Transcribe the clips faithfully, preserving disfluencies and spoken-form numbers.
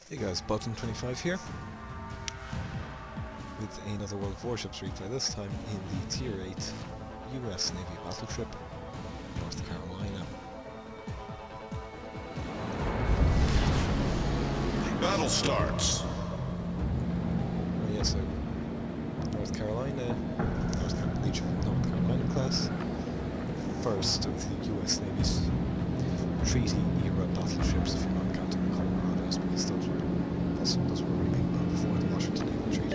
Hey guys, Button twenty-five here with another World of Warships replay, this time in the Tier eight U S Navy battleship, North Carolina. Battle starts. Oh yes, so North Carolina, North Carolina, Legion of North Carolina class, first of the U S Navy's treaty-era battleships, if you're not counting the Colorados, because those were also those were really big before the Washington Naval Treaty.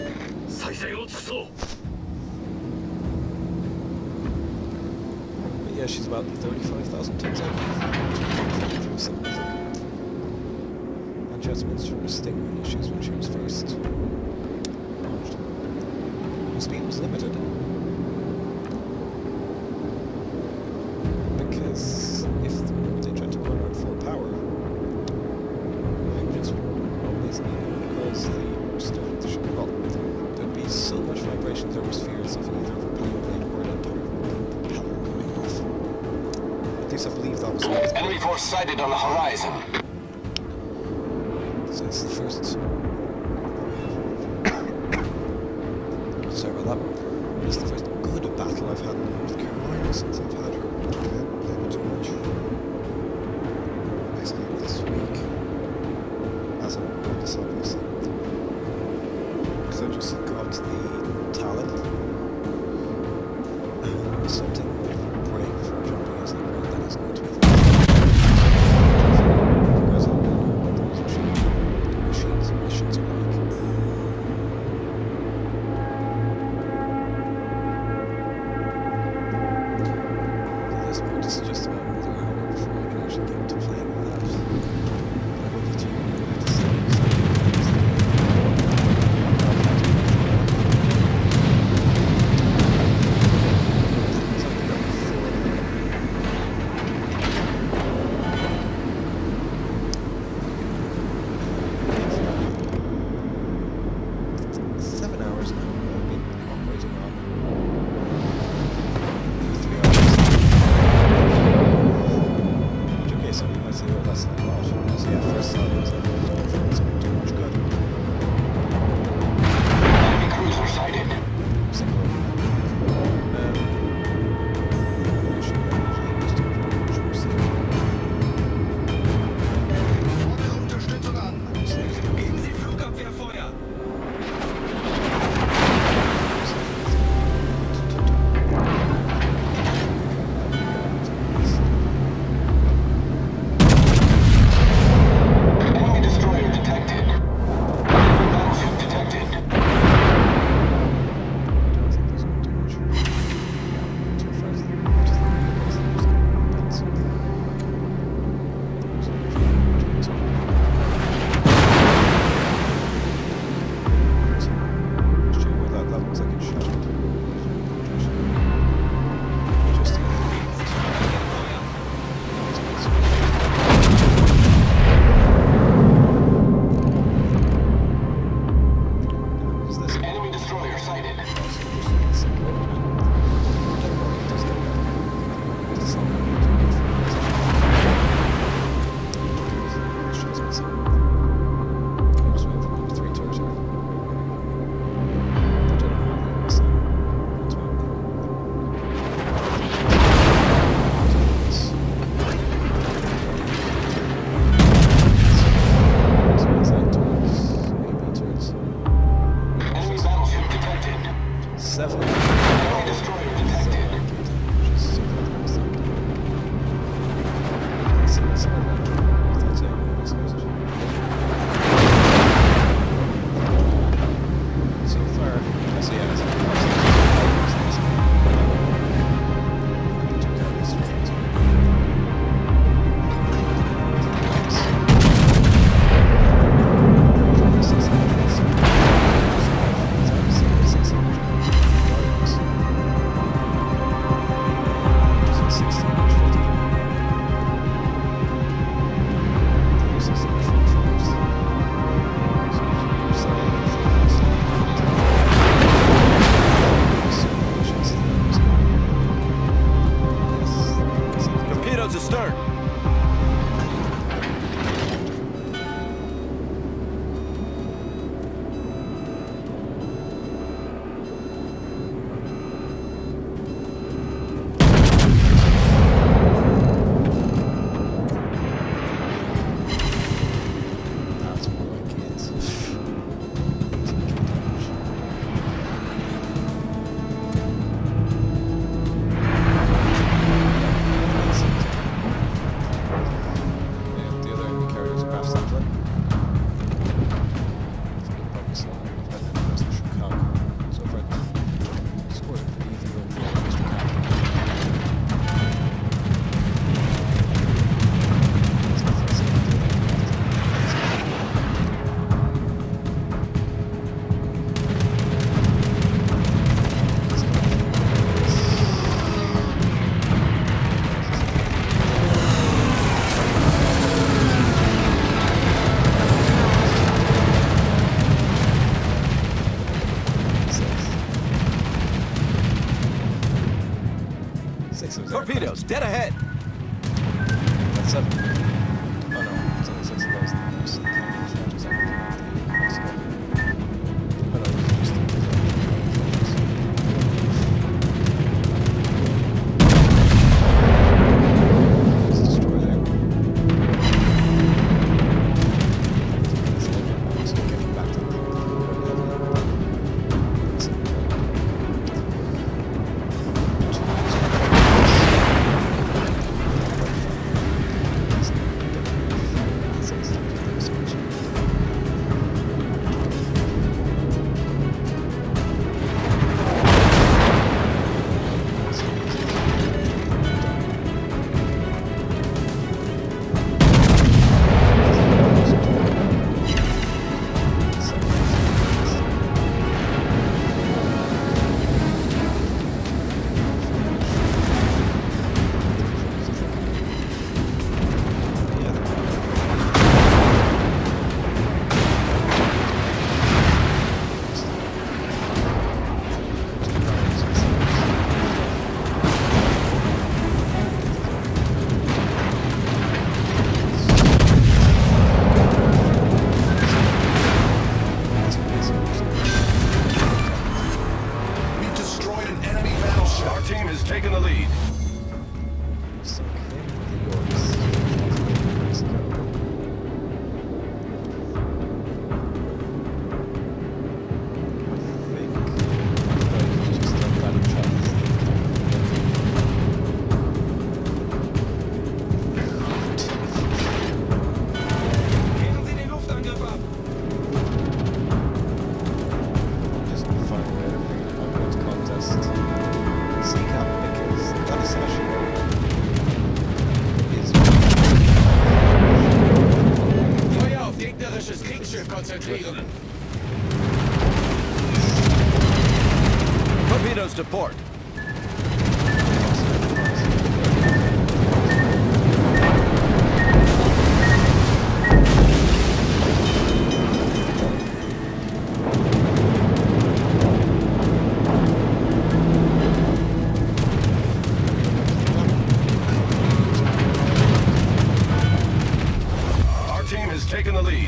But yeah, she's about thirty-five thousand tons out. And she had some interesting issues when she was first launched. The speed was limited. Because if they tried to run her at full power, engines would always need because they were still at the ship. Well, there'd be so much vibration, there was fears of either a propeller blade or an entire propeller coming off. At least I believe that was what enemy force sighted on the horizon. So it's the first. Sorry about that. It's the first good battle I've had in North Carolina since I've had her. Maybe too much. Basically this week. As I'm recording this, obviously. Because I just got the talent. And something praying before jumping into the ground that is going to be the because I don't know what those machines, machines and missions are like. At this point, it's just about another hour before I can actually get to playing with that. But I will need to, I need to see dead ahead. That's seven. Oh no, it's only six of those. There's some cannons that just have let's go. Oh no, it's just let's destroy there. So getting back to the konzentrieren. Torpedoes to port. Our team has taken the lead.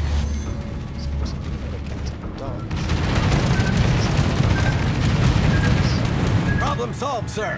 Problem solved, sir.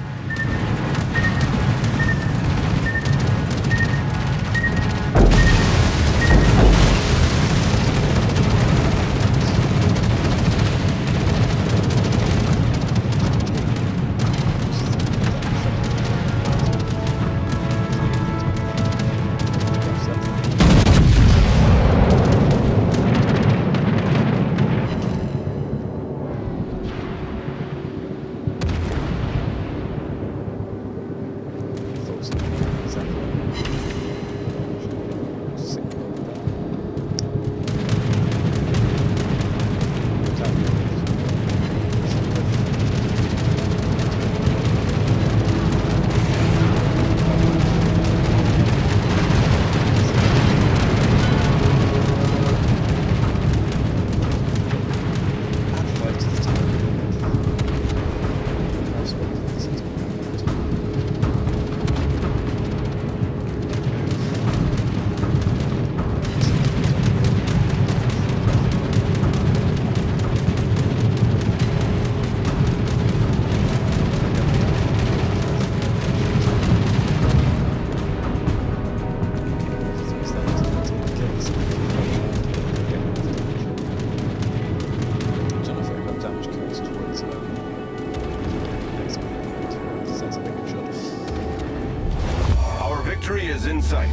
Victory is in sight.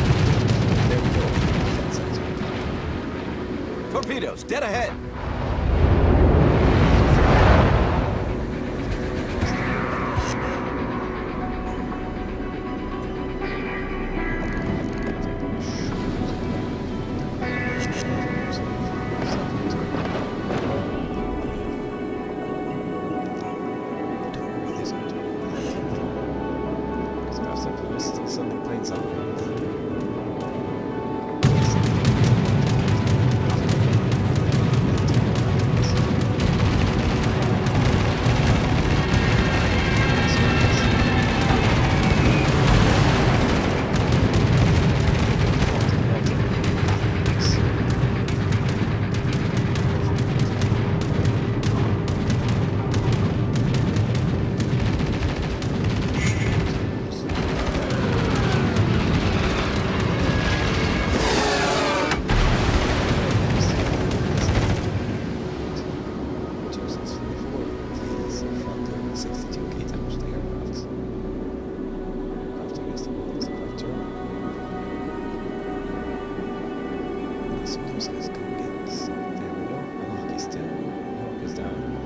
Torpedoes, dead ahead. guns on. Those guys go against. There we go. Lock is down. Lock is down.